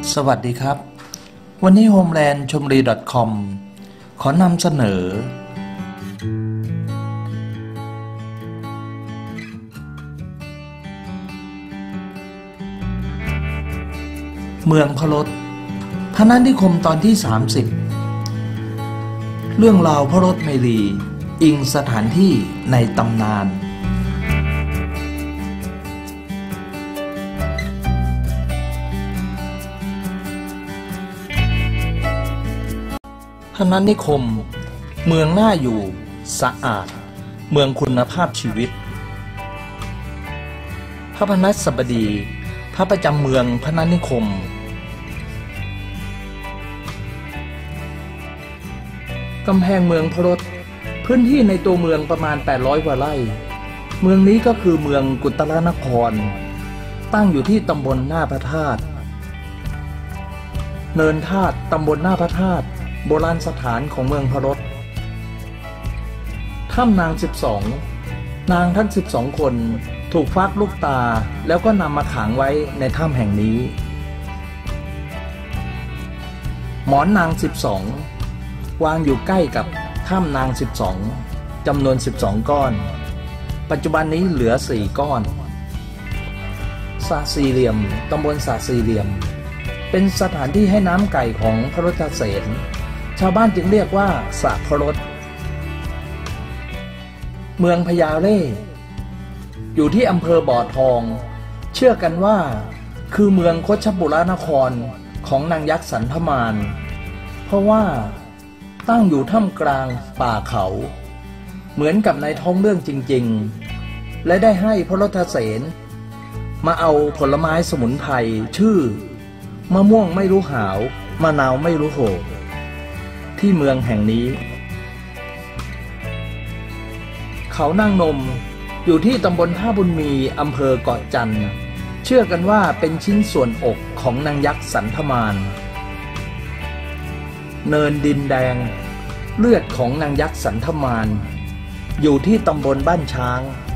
สวัสดีครับวันนี้ Homeland ชมรี .com ขอนำเสนอเมืองพลดพระนิคมตอนที่30เรื่องราวพระรถเมลีอิงสถานที่ในตำนานพนัสนิคมเมืองน่าอยู่สะอาดเมืองคุณภาพชีวิตพระพนัสบดีพระประจำเมืองพนัสนิคมกำแพงเมืองพลดพื้นที่ในตัวเมืองประมาณ800กว่าไร่เมืองนี้ก็คือเมืองกุตรนครตั้งอยู่ที่ตำบลหน้าพระธาตุเนินธาตุตำบลหน้าพระธาตุโบราณสถานของเมืองพลดถ้ำนาง12นางทั้ง12คนถูกฟักลูกตาแล้วก็นำมาขังไว้ในถ้ำแห่งนี้หมอนนาง12วางอยู่ใกล้กับถ้ำนาง12จำนวน12ก้อนปัจจุบันนี้เหลือ4ก้อนสระสี่เหลี่ยมตำบลสระสี่เหลี่ยมเป็นสถานที่ให้น้ำไก่ของพระรถเสนชาวบ้านจึงเรียกว่าสระพรสเมืองพญาเร่อยู่ที่อำเภอบ่อทองเชื่อกันว่าคือเมืองโคชบุรนครของนางยักษ์สันธมารเพราะว่าตั้งอยู่ท่ามกลางป่าเขาเหมือนกับในท้องเรื่องจริงๆและได้ให้พระรถเสนมาเอาผลไม้สมุนไพรชื่อมะม่วงไม่รู้หาวมะนาวไม่รู้โหที่เมืองแห่งนี้เขานางนมอยู่ที่ตำบลท่าบุญมีอำเภอเกาะจันทร์เชื่อกันว่าเป็นชิ้นส่วนอกของนางยักษ์สันธมารเนินดินแดงเลือดของนางยักษ์สันธมารอยู่ที่ตำบลบ้านช้าง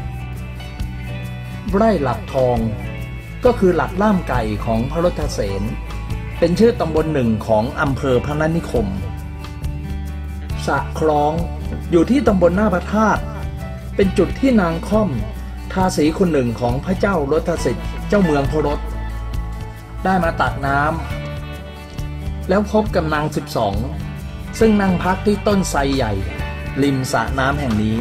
ไร่หลักทองก็คือหลักล่ามไก่ของพระรถเสนเป็นชื่อตำบลหนึ่งของอำเภอพนัสนิคมสระคล้องอยู่ที่ตำบลหน้าพระธาตุเป็นจุดที่นางค่อมทาสีคนหนึ่งของพระเจ้ารถสิทธิ์เจ้าเมืองพลดได้มาตักน้ำแล้วพบกับนาง12ซึ่งนั่งพักที่ต้นไทรใหญ่ริมสระน้ำแห่งนี้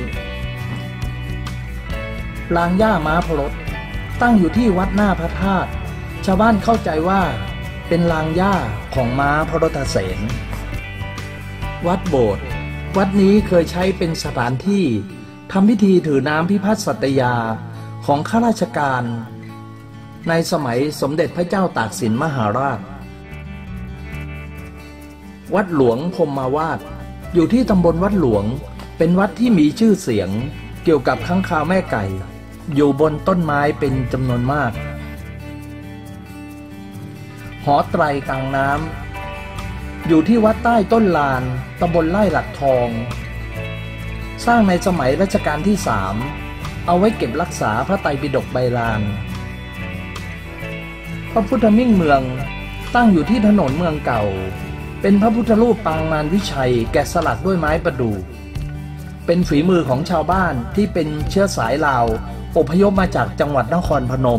ลานหญ้าม้าพลดตั้งอยู่ที่วัดหน้าพระธาตุชาวบ้านเข้าใจว่าเป็นลานหญ้าของม้าพระรถเสนวัดโบสถ์วัดนี้เคยใช้เป็นสถานที่ทำพิธีถือน้ำพิพัฒน์สัตยาของข้าราชการในสมัยสมเด็จพระเจ้าตากสินมหาราชวัดหลวงพรหมาวาสอยู่ที่ตำบลวัดหลวงเป็นวัดที่มีชื่อเสียงเกี่ยวกับค้างคาวแม่ไก่อยู่บนต้นไม้เป็นจำนวนมากหอไตรกลางน้ำอยู่ที่วัดใต้ต้นลานตำบลไร่หลักทองสร้างในสมัยรัชกาลที่3เอาไว้เก็บรักษาพระไตรปิฎกใบลานพระพุทธมิ่งเมืองตั้งอยู่ที่ถนนเมืองเก่าเป็นพระพุทธรูปปางมารวิชัยแกะสลักด้วยไม้ประดู่เป็นฝีมือของชาวบ้านที่เป็นเชื้อสายลาวอพยพมาจากจังหวัดนครพนม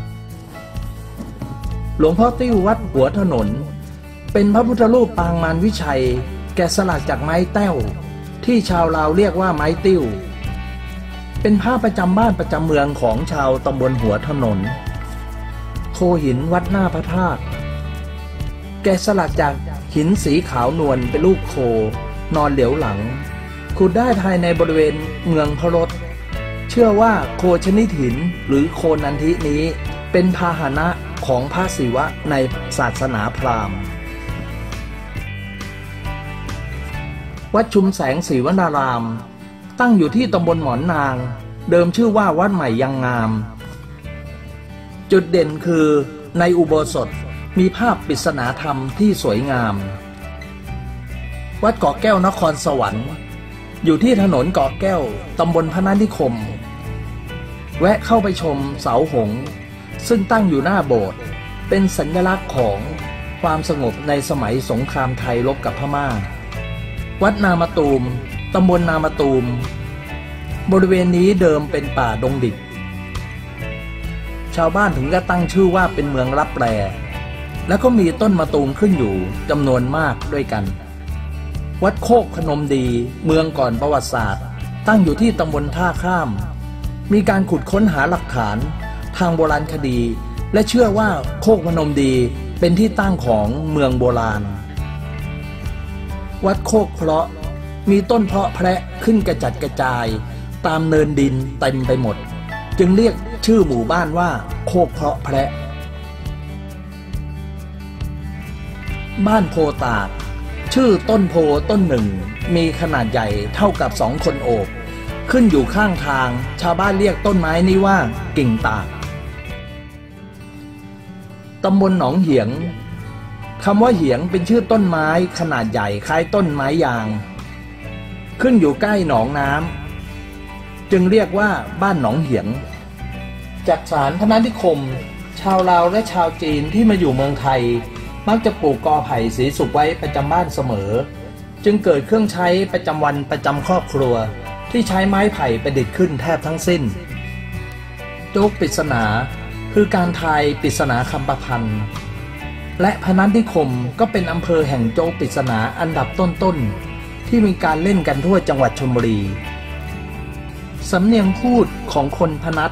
หลวงพ่อติ้ววัดหัวถนนเป็นพระพุทธรูปปางมารวิชัยแกะสลักจากไม้แต้วที่ชาวลาวเรียกว่าไม้ติ้วเป็นผ้าประจำบ้านประจำเมืองของชาวตำบลหัวถนนโคหินวัดหน้าพระธาตุแกะสลักจากหินสีขาวนวลเป็นรูปโคนอนเหลียวหลังขุดได้ภายในบริเวณเมืองพลดเชื่อว่าโคชนิดหินหรือโคนันทินี้เป็นพาหนะของพระศิวะในศาสนาพราหมณ์วัดชุมแสงศรีวนารามตั้งอยู่ที่ตำบลหมอนนางเดิมชื่อว่าวัดใหม่ยังงามจุดเด่นคือในอุโบสถมีภาพปริศนาธรรมที่สวยงามวัดเกาะแก้วนครสวรรค์อยู่ที่ถนนเกาะแก้วตำบลพนัสนิคมแวะเข้าไปชมเสาหงส์ซึ่งตั้งอยู่หน้าโบสถ์เป็นสัญลักษณ์ของความสงบในสมัยสงครามไทยรบกับพม่าวัดนามตูมตำบลนามตูมบริเวณนี้เดิมเป็นป่าดงดิบชาวบ้านถึงก็ตั้งชื่อว่าเป็นเมืองลับแลแล้วก็มีต้นมะตูมขึ้นอยู่จำนวนมากด้วยกันวัดโคกพนมดีเมืองก่อนประวัติศาสตร์ตั้งอยู่ที่ตำบลท่าข้ามมีการขุดค้นหาหลักฐานทางโบราณคดีและเชื่อว่าโคกพนมดีเป็นที่ตั้งของเมืองโบราณวัดโคกเพราะมีต้นเพาะแพระขึ้นกระจัดกระจายตามเนินดินเต็มไปหมดจึงเรียกชื่อหมู่บ้านว่าโคกเพราะแพระบ้านโพตากชื่อต้นโพต้นหนึ่งมีขนาดใหญ่เท่ากับ2 คนโอบขึ้นอยู่ข้างทางชาวบ้านเรียกต้นไม้นี้ว่ากิ่งตากตำบลหนองเหียงคำว่าเหียงเป็นชื่อต้นไม้ขนาดใหญ่คล้ายต้นไม้ยางขึ้นอยู่ใกล้หนองน้ำจึงเรียกว่าบ้านหนองเหียงจากสารพนานิคมชาวลาวและชาวจีนที่มาอยู่เมืองไทยมักจะปลูกกอไผ่สีสุกไว้ประจำบ้านเสมอจึงเกิดเครื่องใช้ประจำวันประจำครอบครัวที่ใช้ไม้ไผ่ประดิษฐ์ขึ้นแทบทั้งสิ้นโจ๊กปริศนาคือการทายปริศนาคำประพันธ์และพนัสนิคมก็เป็นอำเภอแห่งโจ๊กปริศนาอันดับต้นๆที่มีการเล่นกันทั่วจังหวัดชลบุรีสำเนียงพูดของคนพนัส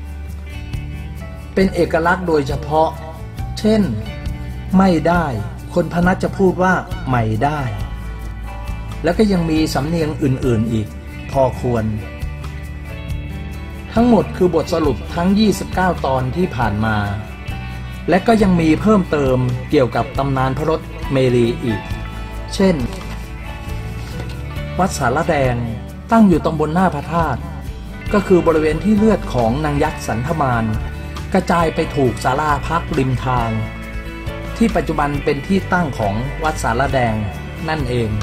เป็นเอกลักษณ์โดยเฉพาะเช่นไม่ได้คนพนัสจะพูดว่าไม่ได้แล้วก็ยังมีสำเนียงอื่นๆอีกพอควรทั้งหมดคือบทสรุปทั้ง29ตอนที่ผ่านมาและก็ยังมีเพิ่มเติมเกี่ยวกับตำนานพระรถเมรีอีกเช่นวัดสารแดงตั้งอยู่ตำบลหน้าพระธาตุก็คือบริเวณที่เลือดของนางยักษ์สันธมารกระจายไปถูกศาลาพักริมทางที่ปัจจุบันเป็นที่ตั้งของวัดสารแดงนั่นเอง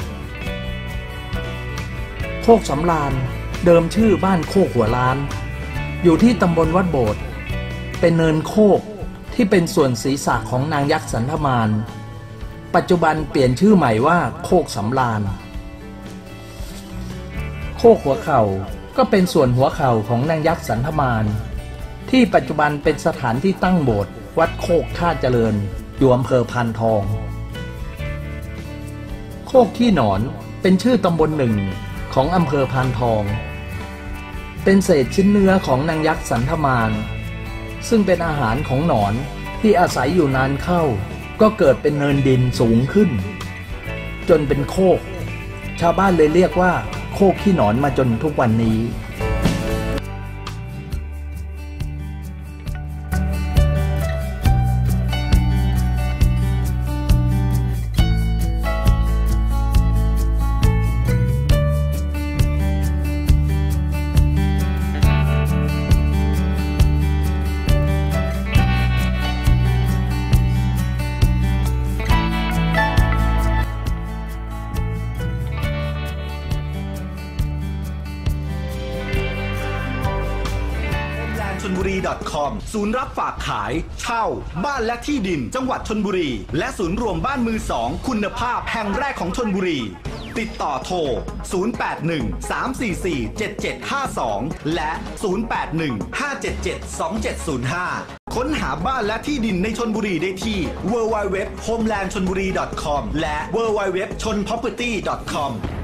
โคกสำราญเดิมชื่อบ้านโคกหัวล้านอยู่ที่ตำบลวัดโบสถ์เป็นเนินโคกที่เป็นส่วนศีรษะของนางยักษ์สันธมารปัจจุบันเปลี่ยนชื่อใหม่ว่าโคกสำราญโคกหัวเข่าก็เป็นส่วนหัวเข่าของนางยักษ์สันธมารที่ปัจจุบันเป็นสถานที่ตั้งโบสถ์วัดโคกท่าเจริญอยู่อำเภอพานทองโคกขี้หนอนเป็นชื่อตำบลหนึ่งของอำเภอพานทองเป็นเศษชิ้นเนื้อของนางยักษ์สันธมารซึ่งเป็นอาหารของหนอนที่อาศัยอยู่นานเข้าก็เกิดเป็นเนินดินสูงขึ้นจนเป็นโคกชาวบ้านเลยเรียกว่าโคกขี้หนอนมาจนทุกวันนี้ชลบุรี .com ศูนย์รับฝากขายเช่าบ้านและที่ดินจังหวัดชลบุรีและศูนย์รวมบ้านมือสองคุณภาพแห่งแรกของชลบุรีติดต่อโทร 0813447752 และ 0815772705 ค้นหาบ้านและที่ดินในชลบุรีได้ที่ www.homelandchonburi.com และ www.chonproperty.com